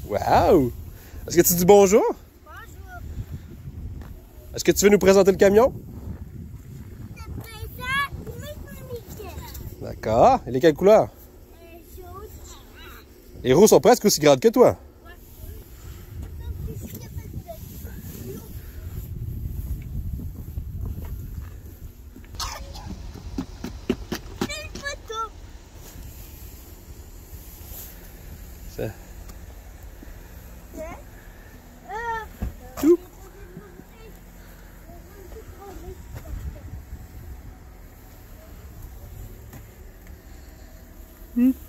Wow! Est-ce que tu dis bonjour? Bonjour. Est-ce que tu veux nous présenter le camion? Je présente Mickey. D'accord. Il est quelle couleur? Jaune. Les roues sont presque aussi grandes que toi. Une photo. Ça. Euh, Tout. Hmm.